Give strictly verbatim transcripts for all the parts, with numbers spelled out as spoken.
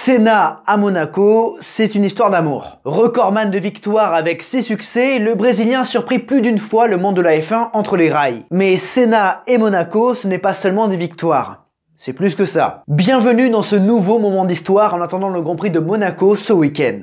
Senna à Monaco, c'est une histoire d'amour. Recordman de victoires avec ses succès, le Brésilien a surpris plus d'une fois le monde de la F un entre les rails. Mais Senna et Monaco, ce n'est pas seulement des victoires. C'est plus que ça. Bienvenue dans ce nouveau moment d'histoire en attendant le Grand Prix de Monaco ce week-end.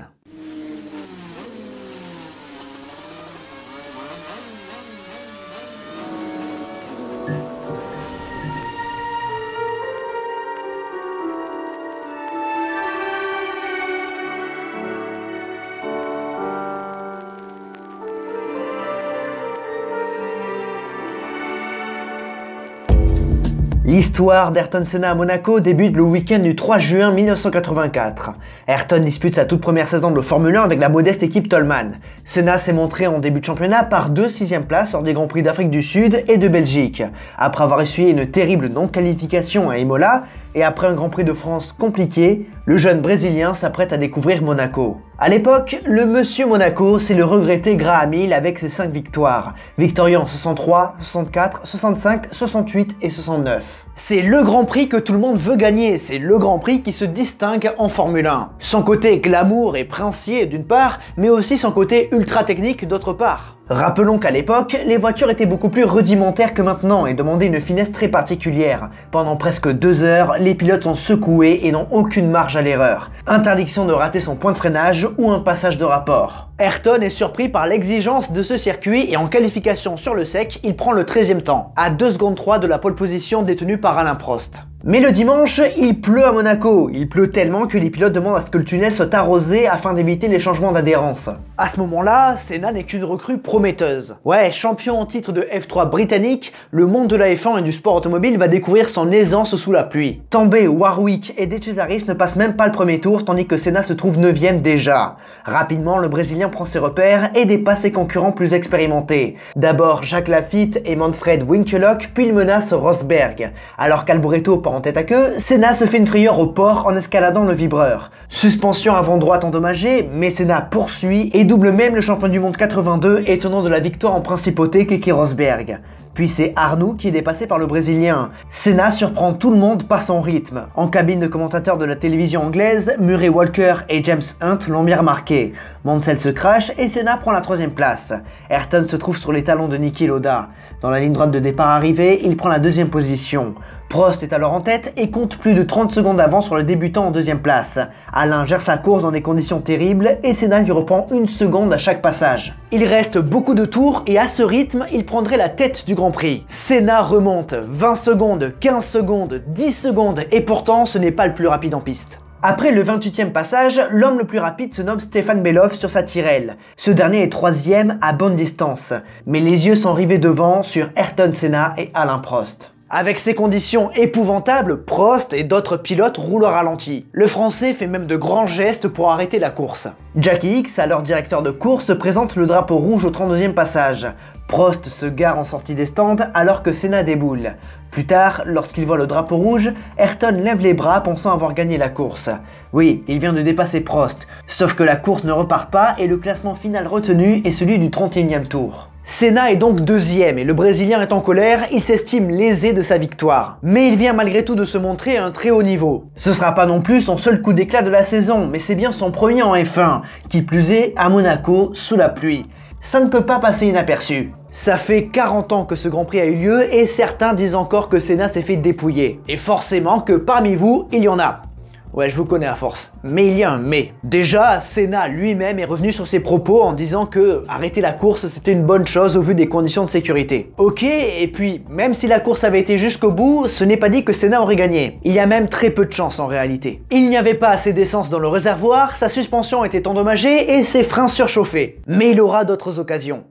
L'histoire d'Ayrton Senna à Monaco débute le week-end du trois juin mille neuf cent quatre-vingt-quatre. Ayrton dispute sa toute première saison de Formule un avec la modeste équipe Toleman. Senna s'est montré en début de championnat par deux sixième places lors des Grands Prix d'Afrique du Sud et de Belgique. Après avoir essuyé une terrible non-qualification à Imola, et après un Grand Prix de France compliqué, le jeune Brésilien s'apprête à découvrir Monaco. À l'époque, le Monsieur Monaco, c'est le regretté Graham Hill avec ses cinq victoires, victorieux en soixante-trois, soixante-quatre, soixante-cinq, soixante-huit et soixante-neuf. C'est le Grand Prix que tout le monde veut gagner, c'est le Grand Prix qui se distingue en Formule un. Son côté glamour et princier d'une part, mais aussi son côté ultra technique d'autre part. Rappelons qu'à l'époque, les voitures étaient beaucoup plus rudimentaires que maintenant et demandaient une finesse très particulière. Pendant presque deux heures, les pilotes sont secoués et n'ont aucune marge à l'erreur. Interdiction de rater son point de freinage ou un passage de rapport. Ayrton est surpris par l'exigence de ce circuit et en qualification sur le sec, il prend le treizième temps, à deux secondes trois de la pole position détenue par Alain Prost. Mais le dimanche, il pleut à Monaco. Il pleut tellement que les pilotes demandent à ce que le tunnel soit arrosé afin d'éviter les changements d'adhérence. À ce moment-là, Senna n'est qu'une recrue prometteuse. Ouais, champion en titre de F trois britannique, le monde de la F un et du sport automobile va découvrir son aisance sous la pluie. Tambay, Warwick et De Cesaris ne passent même pas le premier tour tandis que Senna se trouve neuvième déjà. Rapidement, le Brésilien prend ses repères et dépasse ses concurrents plus expérimentés. D'abord Jacques Laffite et Manfred Winkelhock, puis il menace Rosberg. Alors qu'Alboreto en tête à queue, Senna se fait une frayeur au port en escaladant le vibreur. Suspension avant droite endommagée, mais Senna poursuit et double même le champion du monde quatre-vingt-deux étonnant de la victoire en principauté Keke Rosberg. Puis c'est Arnoux qui est dépassé par le Brésilien. Senna surprend tout le monde par son rythme. En cabine de commentateurs de la télévision anglaise, Murray Walker et James Hunt l'ont bien remarqué. Mansell se crache et Senna prend la troisième place. Ayrton se trouve sur les talons de Niki Lauda. Dans la ligne droite de départ arrivée, il prend la deuxième position. Prost est alors en tête et compte plus de trente secondes d'avance sur le débutant en deuxième place. Alain gère sa course dans des conditions terribles et Senna lui reprend une seconde à chaque passage. Il reste beaucoup de tours et à ce rythme, il prendrait la tête du Grand Prix. Senna remonte vingt secondes, quinze secondes, dix secondes et pourtant ce n'est pas le plus rapide en piste. Après le vingt-huitième passage, l'homme le plus rapide se nomme Stéphane Bellof sur sa Tyrrell. Ce dernier est troisième à bonne distance, mais les yeux sont rivés devant sur Ayrton Senna et Alain Prost. Avec ces conditions épouvantables, Prost et d'autres pilotes roulent au ralenti. Le Français fait même de grands gestes pour arrêter la course. Jackie Hicks, alors directeur de course, présente le drapeau rouge au trente-deuxième passage. Prost se gare en sortie des stands alors que Senna déboule. Plus tard, lorsqu'il voit le drapeau rouge, Ayrton lève les bras pensant avoir gagné la course. Oui, il vient de dépasser Prost, sauf que la course ne repart pas et le classement final retenu est celui du trente et unième tour. Senna est donc deuxième et le Brésilien est en colère, il s'estime lésé de sa victoire. Mais il vient malgré tout de se montrer à un très haut niveau. Ce sera pas non plus son seul coup d'éclat de la saison, mais c'est bien son premier en F un, qui plus est à Monaco sous la pluie. Ça ne peut pas passer inaperçu. Ça fait quarante ans que ce Grand Prix a eu lieu et certains disent encore que Senna s'est fait dépouiller. Et forcément que parmi vous, il y en a. Ouais, je vous connais à force. Mais il y a un mais. Déjà, Senna lui-même est revenu sur ses propos en disant que arrêter la course c'était une bonne chose au vu des conditions de sécurité. Ok, et puis même si la course avait été jusqu'au bout, ce n'est pas dit que Senna aurait gagné. Il y a même très peu de chance en réalité. Il n'y avait pas assez d'essence dans le réservoir, sa suspension était endommagée et ses freins surchauffés. Mais il aura d'autres occasions.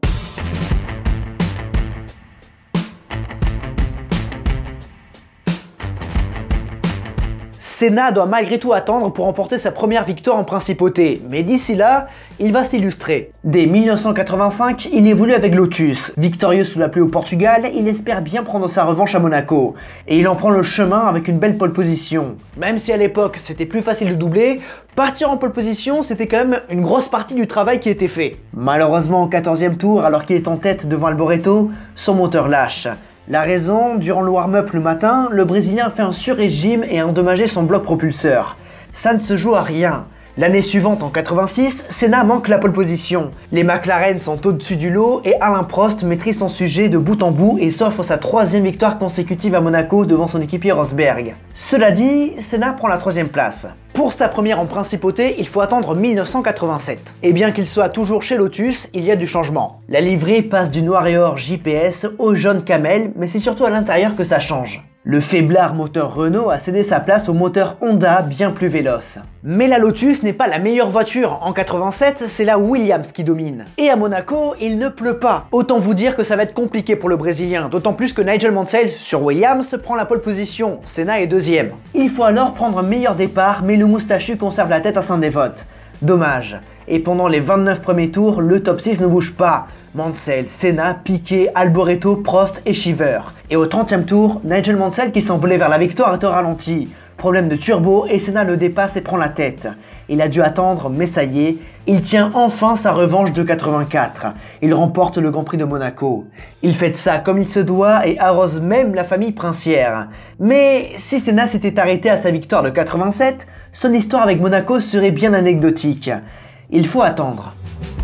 Senna doit malgré tout attendre pour remporter sa première victoire en principauté, mais d'ici là, il va s'illustrer. Dès mille neuf cent quatre-vingt-cinq, il évolue avec Lotus. Victorieux sous la pluie au Portugal, il espère bien prendre sa revanche à Monaco. Et il en prend le chemin avec une belle pole position. Même si à l'époque c'était plus facile de doubler, partir en pole position c'était quand même une grosse partie du travail qui était fait. Malheureusement au quatorzième tour, alors qu'il est en tête devant Alboreto, son moteur lâche. La raison, durant le warm-up le matin, le Brésilien a fait un sur-régime et a endommagé son bloc propulseur. Ça ne se joue à rien. L'année suivante, en quatre-vingt-six, Senna manque la pole position. Les McLaren sont au-dessus du lot et Alain Prost maîtrise son sujet de bout en bout et s'offre sa troisième victoire consécutive à Monaco devant son équipier Rosberg. Cela dit, Senna prend la troisième place. Pour sa première en principauté, il faut attendre mille neuf cent quatre-vingt-sept. Et bien qu'il soit toujours chez Lotus, il y a du changement. La livrée passe du noir et or J P S au jaune camel, mais c'est surtout à l'intérieur que ça change. Le faiblard moteur Renault a cédé sa place au moteur Honda bien plus véloce. Mais la Lotus n'est pas la meilleure voiture. En quatre-vingt-sept, c'est la Williams qui domine. Et à Monaco, il ne pleut pas. Autant vous dire que ça va être compliqué pour le Brésilien, d'autant plus que Nigel Mansell, sur Williams, prend la pole position. Senna est deuxième. Il faut alors prendre un meilleur départ, mais le moustachu conserve la tête à Saint-Dévote. Dommage. Et pendant les vingt-neuf premiers tours, le top six ne bouge pas. Mansell, Senna, Piquet, Alboreto, Prost et Shiver. Et au trentième tour, Nigel Mansell qui s'envolait vers la victoire est au ralenti. Problème de turbo et Senna le dépasse et prend la tête. Il a dû attendre, mais ça y est, il tient enfin sa revanche de quatre-vingt-quatre. Il remporte le Grand Prix de Monaco. Il fête ça comme il se doit et arrose même la famille princière. Mais si Senna s'était arrêté à sa victoire de quatre-vingt-sept, son histoire avec Monaco serait bien anecdotique. Il faut attendre.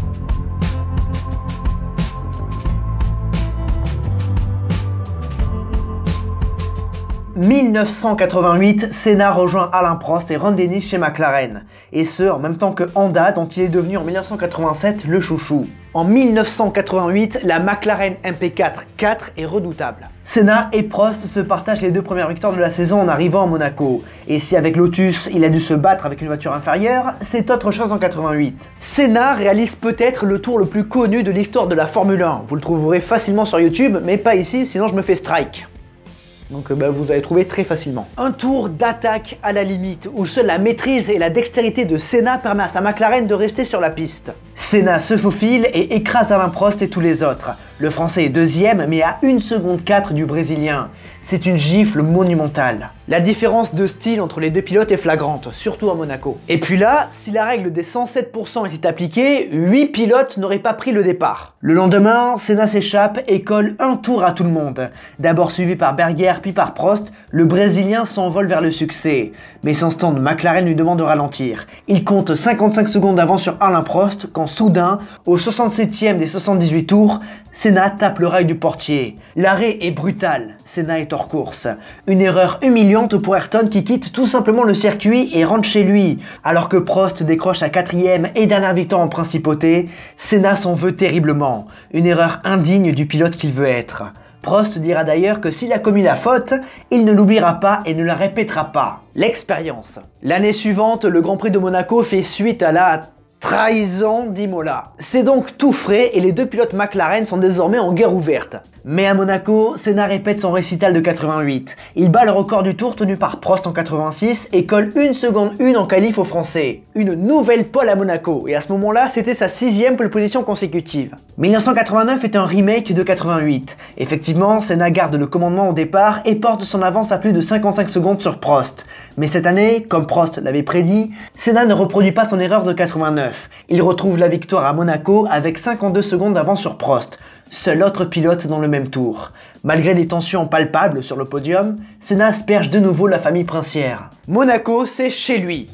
mille neuf cent quatre-vingt-huit, Senna rejoint Alain Prost et Ron Dennis chez McLaren, et ce en même temps que Honda dont il est devenu en mille neuf cent quatre-vingt-sept le chouchou. En mille neuf cent quatre-vingt-huit, la McLaren M P quatre quatre est redoutable. Senna et Prost se partagent les deux premières victoires de la saison en arrivant à Monaco, et si avec Lotus il a dû se battre avec une voiture inférieure, c'est autre chose en quatre-vingt-huit. Senna réalise peut-être le tour le plus connu de l'histoire de la Formule un, vous le trouverez facilement sur YouTube, mais pas ici sinon je me fais strike. Donc bah, vous allez trouver très facilement. Un tour d'attaque à la limite, où seule la maîtrise et la dextérité de Senna permet à sa McLaren de rester sur la piste. Senna se faufile et écrase Alain Prost et tous les autres. Le Français est deuxième, mais à une seconde quatre du Brésilien. C'est une gifle monumentale. La différence de style entre les deux pilotes est flagrante, surtout à Monaco. Et puis là, si la règle des cent sept pour cent était appliquée, huit pilotes n'auraient pas pris le départ. Le lendemain, Senna s'échappe et colle un tour à tout le monde. D'abord suivi par Berger puis par Prost, le Brésilien s'envole vers le succès. Mais son stand McLaren lui demande de ralentir. Il compte cinquante-cinq secondes d'avance sur Alain Prost quand soudain, au soixante-septième des soixante-dix-huit tours, Senna tape le rail du portier. L'arrêt est brutal, Senna est hors course. Une erreur humiliante pour Ayrton qui quitte tout simplement le circuit et rentre chez lui. Alors que Prost décroche sa quatrième et dernière victoire en principauté, Senna s'en veut terriblement. Une erreur indigne du pilote qu'il veut être. Prost dira d'ailleurs que s'il a commis la faute, il ne l'oubliera pas et ne la répétera pas. L'expérience. L'année suivante, le Grand Prix de Monaco fait suite à la trahison d'Imola. C'est donc tout frais et les deux pilotes McLaren sont désormais en guerre ouverte. Mais à Monaco, Senna répète son récital de quatre-vingt-huit. Il bat le record du tour tenu par Prost en quatre-vingt-six et colle une seconde une en qualif aux Français. Une nouvelle pole à Monaco, et à ce moment-là, c'était sa sixième pole position consécutive. mille neuf cent quatre-vingt-neuf est un remake de quatre-vingt-huit. Effectivement, Senna garde le commandement au départ et porte son avance à plus de cinquante-cinq secondes sur Prost. Mais cette année, comme Prost l'avait prédit, Senna ne reproduit pas son erreur de quatre-vingt-neuf. Il retrouve la victoire à Monaco avec cinquante-deux secondes d'avance sur Prost. Seul autre pilote dans le même tour. Malgré des tensions palpables sur le podium, Senna asperge de nouveau la famille princière. Monaco, c'est chez lui.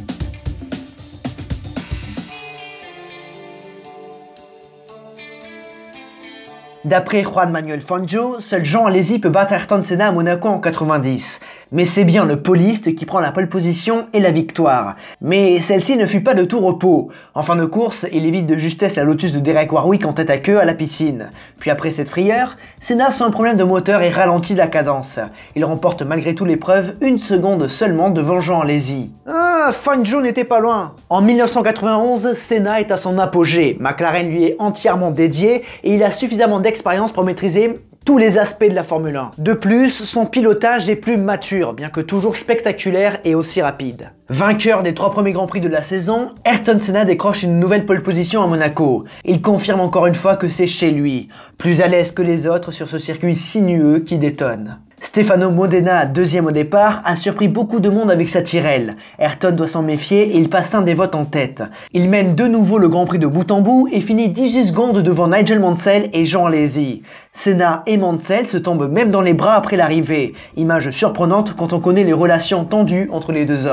D'après Juan Manuel Fangio, seul Jean Alesi peut battre Ayrton Senna à Monaco en quatre-vingt-dix. Mais c'est bien le poliste qui prend la pole position et la victoire. Mais celle-ci ne fut pas de tout repos. En fin de course, il évite de justesse la Lotus de Derek Warwick en tête à queue à la piscine. Puis après cette frayeur, Senna sent un problème de moteur et ralentit la cadence. Il remporte malgré tout l'épreuve une seconde seulement devant Jean Alesi. Ah, Fangio n'était pas loin. En mille neuf cent quatre-vingt-onze, Senna est à son apogée. McLaren lui est entièrement dédié et il a suffisamment d'expérience pour maîtriser tous les aspects de la Formule un. De plus, son pilotage est plus mature, bien que toujours spectaculaire et aussi rapide. Vainqueur des trois premiers Grands Prix de la saison, Ayrton Senna décroche une nouvelle pole position à Monaco. Il confirme encore une fois que c'est chez lui, plus à l'aise que les autres sur ce circuit sinueux qui détonne. Stefano Modena, deuxième au départ, a surpris beaucoup de monde avec sa Tyrrell. Ayrton doit s'en méfier et il passe un des votes en tête. Il mène de nouveau le Grand Prix de bout en bout et finit dix-huit secondes devant Nigel Mansell et Jean Alesi. Senna et Mansell se tombent même dans les bras après l'arrivée, image surprenante quand on connaît les relations tendues entre les deux hommes.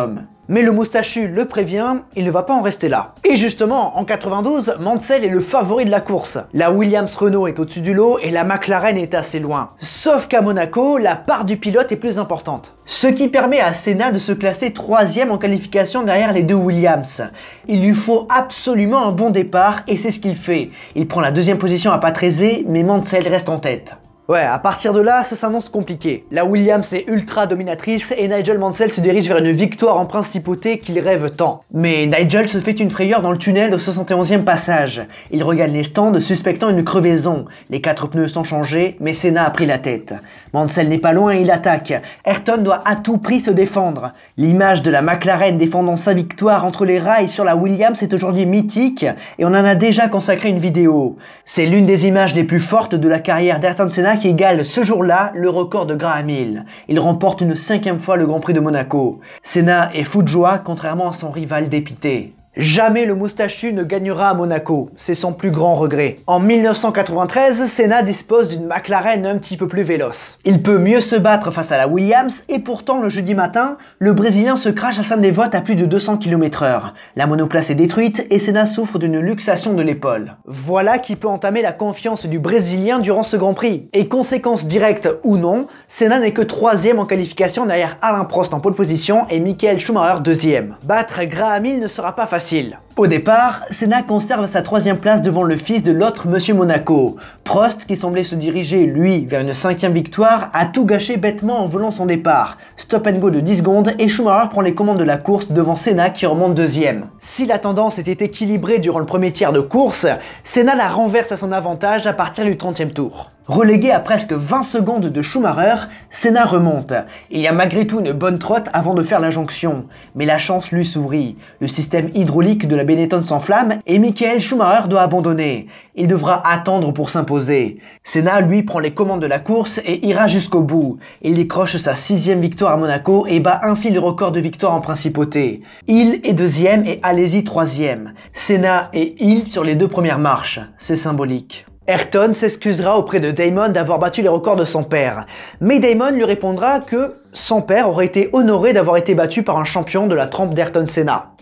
Mais le moustachu le prévient, il ne va pas en rester là. Et justement, en quatre-vingt-douze, Mansell est le favori de la course. La Williams-Renault est au-dessus du lot et la McLaren est assez loin. Sauf qu'à Monaco, la part du pilote est plus importante. Ce qui permet à Senna de se classer troisième en qualification derrière les deux Williams. Il lui faut absolument un bon départ et c'est ce qu'il fait. Il prend la deuxième position à Patrese, mais Mansell reste en tête. Ouais, à partir de là, ça s'annonce compliqué. La Williams est ultra dominatrice et Nigel Mansell se dirige vers une victoire en principauté qu'il rêve tant. Mais Nigel se fait une frayeur dans le tunnel au soixante et onzième passage. Il regarde les stands suspectant une crevaison. Les quatre pneus sont changés, mais Senna a pris la tête. Mansell n'est pas loin et il attaque. Ayrton doit à tout prix se défendre. L'image de la McLaren défendant sa victoire entre les rails sur la Williams est aujourd'hui mythique et on en a déjà consacré une vidéo. C'est l'une des images les plus fortes de la carrière d'Ayrton Senna qui égale ce jour-là le record de Graham Hill. Il remporte une cinquième fois le Grand Prix de Monaco. Senna est fou de joie contrairement à son rival dépité. Jamais le moustachu ne gagnera à Monaco, c'est son plus grand regret. En mille neuf cent quatre-vingt-treize, Senna dispose d'une McLaren un petit peu plus véloce. Il peut mieux se battre face à la Williams et pourtant le jeudi matin, le Brésilien se crache à Sainte-Dévote à plus de deux cents kilomètres heure. La monoplace est détruite et Senna souffre d'une luxation de l'épaule. Voilà qui peut entamer la confiance du Brésilien durant ce Grand Prix. Et conséquence directe ou non, Senna n'est que troisième en qualification derrière Alain Prost en pole position et Michael Schumacher deuxième. Battre Graham Hill ne sera pas facile. Au départ, Senna conserve sa troisième place devant le fils de l'autre Monsieur Monaco. Prost, qui semblait se diriger, lui, vers une cinquième victoire, a tout gâché bêtement en volant son départ. Stop and go de dix secondes et Schumacher prend les commandes de la course devant Senna qui remonte deuxième. Si la tendance était équilibrée durant le premier tiers de course, Senna la renverse à son avantage à partir du trentième tour. Relégué à presque vingt secondes de Schumacher, Senna remonte. Il y a malgré tout une bonne trotte avant de faire la jonction. Mais la chance lui sourit. Le système hydraulique de la Benetton s'enflamme et Michael Schumacher doit abandonner. Il devra attendre pour s'imposer. Senna, lui, prend les commandes de la course et ira jusqu'au bout. Il décroche sa sixième victoire à Monaco et bat ainsi le record de victoire en principauté. Hill est deuxième et Alesi troisième. Senna et Hill sur les deux premières marches. C'est symbolique. Ayrton s'excusera auprès de Damon d'avoir battu les records de son père. Mais Damon lui répondra que son père aurait été honoré d'avoir été battu par un champion de la trempe d'Ayrton Senna.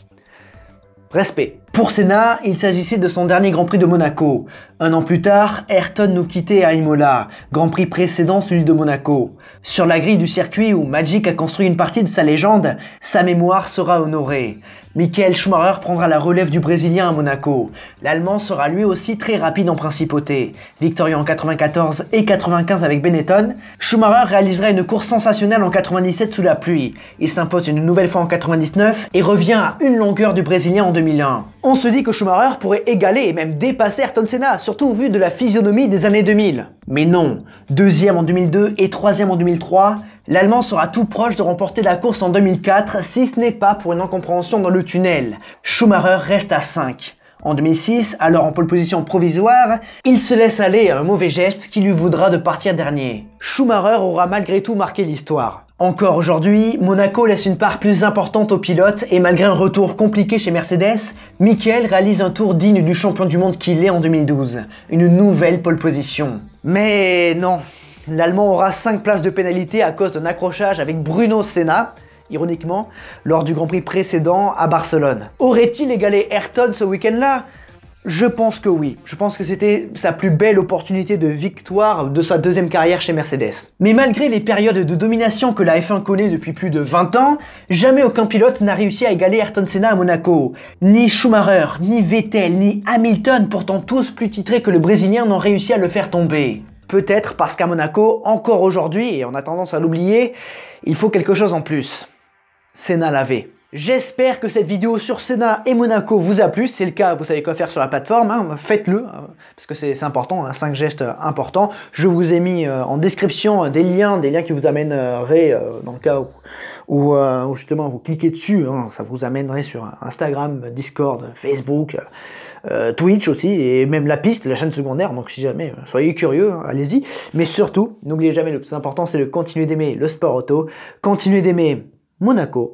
Respect. Pour Senna, il s'agissait de son dernier Grand Prix de Monaco. Un an plus tard, Ayrton nous quittait à Imola, Grand Prix précédent celui de Monaco. Sur la grille du circuit où Magic a construit une partie de sa légende, sa mémoire sera honorée. Michael Schumacher prendra la relève du Brésilien à Monaco. L'Allemand sera lui aussi très rapide en principauté. Victorieux en quatre-vingt-quatorze et quatre-vingt-quinze avec Benetton, Schumacher réalisera une course sensationnelle en quatre-vingt-dix-sept sous la pluie. Il s'impose une nouvelle fois en quatre-vingt-dix-neuf et revient à une longueur du Brésilien en deux mille un. On se dit que Schumacher pourrait égaler et même dépasser Ayrton Senna, surtout au vu de la physionomie des années deux mille. Mais non, deuxième en deux mille deux et troisième en deux mille trois, l'Allemand sera tout proche de remporter la course en deux mille quatre si ce n'est pas pour une incompréhension dans le tunnel. Schumacher reste à cinq. En deux mille six, alors en pole position provisoire, il se laisse aller à un mauvais geste qui lui vaudra de partir dernier. Schumacher aura malgré tout marqué l'histoire. Encore aujourd'hui, Monaco laisse une part plus importante aux pilotes et malgré un retour compliqué chez Mercedes, Michael réalise un tour digne du champion du monde qu'il est en deux mille douze. Une nouvelle pole position. Mais non, l'Allemand aura cinq places de pénalité à cause d'un accrochage avec Bruno Senna, ironiquement, lors du Grand Prix précédent à Barcelone. Aurait-il égalé Ayrton ce week-end-là ? Je pense que oui. Je pense que c'était sa plus belle opportunité de victoire de sa deuxième carrière chez Mercedes. Mais malgré les périodes de domination que la F un connaît depuis plus de vingt ans, jamais aucun pilote n'a réussi à égaler Ayrton Senna à Monaco. Ni Schumacher, ni Vettel, ni Hamilton, pourtant tous plus titrés que le Brésilien, n'ont réussi à le faire tomber. Peut-être parce qu'à Monaco, encore aujourd'hui, et on a tendance à l'oublier, il faut quelque chose en plus. Senna l'avait. J'espère que cette vidéo sur Senna et Monaco vous a plu. Si c'est le cas, vous savez quoi faire sur la plateforme, hein, faites-le, hein, parce que c'est important, hein, cinq gestes importants. Je vous ai mis euh, en description des liens, des liens qui vous amèneraient, euh, dans le cas où, où, euh, où justement vous cliquez dessus, hein, ça vous amènerait sur Instagram, Discord, Facebook, euh, Twitch aussi, et même la piste, la chaîne secondaire, donc si jamais, euh, soyez curieux, hein, allez-y. Mais surtout, n'oubliez jamais, le plus important, c'est de continuer d'aimer le sport auto, continuer d'aimer Monaco.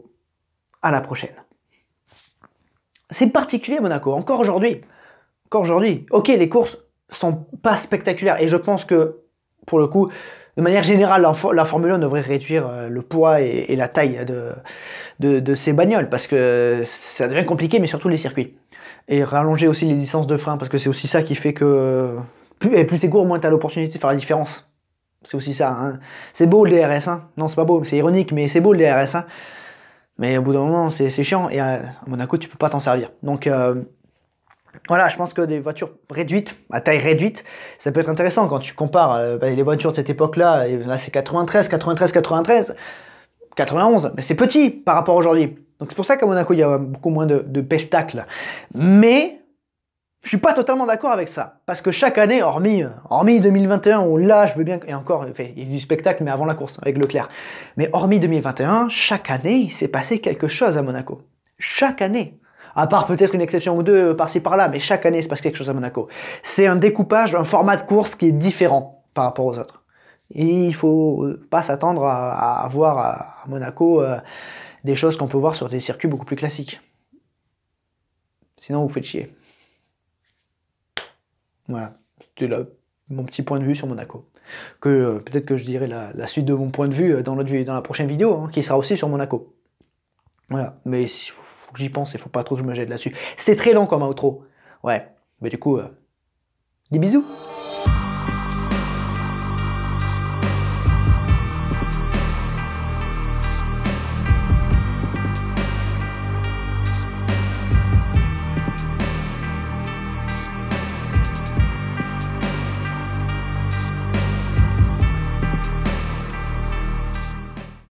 À la prochaine. C'est particulier Monaco, encore aujourd'hui. Encore aujourd'hui. Ok, les courses sont pas spectaculaires et je pense que, pour le coup, De manière générale, la, la Formule un devrait réduire euh, le poids et, et la taille de, de, de ces bagnoles, parce que ça devient compliqué, mais surtout les circuits. Et rallonger aussi les distances de frein, parce que c'est aussi ça qui fait que plus, et plus c'est court, moins tu as l'opportunité de faire la différence. C'est aussi ça. Hein. C'est beau le D R S, hein. Non, c'est pas beau, c'est ironique, mais c'est beau le D R S. Hein. Mais au bout d'un moment, c'est chiant, et à Monaco, tu peux pas t'en servir. Donc euh, voilà, je pense que des voitures réduites, à taille réduite, ça peut être intéressant quand tu compares euh, les voitures de cette époque-là, et là c'est quatre-vingt-treize, quatre-vingt-treize, quatre-vingt-treize, quatre-vingt-onze, mais c'est petit par rapport à aujourd'hui. Donc c'est pour ça qu'à Monaco, il y a beaucoup moins de, de pestacles. Mais je suis pas totalement d'accord avec ça. Parce que chaque année, hormis, hormis deux mille vingt et un, où là, je veux bien... Et encore, il y a eu du spectacle, mais avant la course, avec Leclerc. Mais hormis deux mille vingt et un, chaque année, il s'est passé quelque chose à Monaco. Chaque année. À part peut-être une exception ou deux par-ci par-là, mais chaque année, il se passe quelque chose à Monaco. C'est un découpage, un format de course qui est différent par rapport aux autres. Et il faut pas s'attendre à, à voir à Monaco euh, des choses qu'on peut voir sur des circuits beaucoup plus classiques. Sinon, vous faites chier. Voilà, c'était mon petit point de vue sur Monaco. Que euh, peut-être que je dirai la, la suite de mon point de vue dans, dans la prochaine vidéo, hein, qui sera aussi sur Monaco. Voilà, mais il faut, faut que j'y pense, il faut pas trop que je me jette là-dessus. C'était très long comme outro. Ouais, mais du coup, euh, des bisous.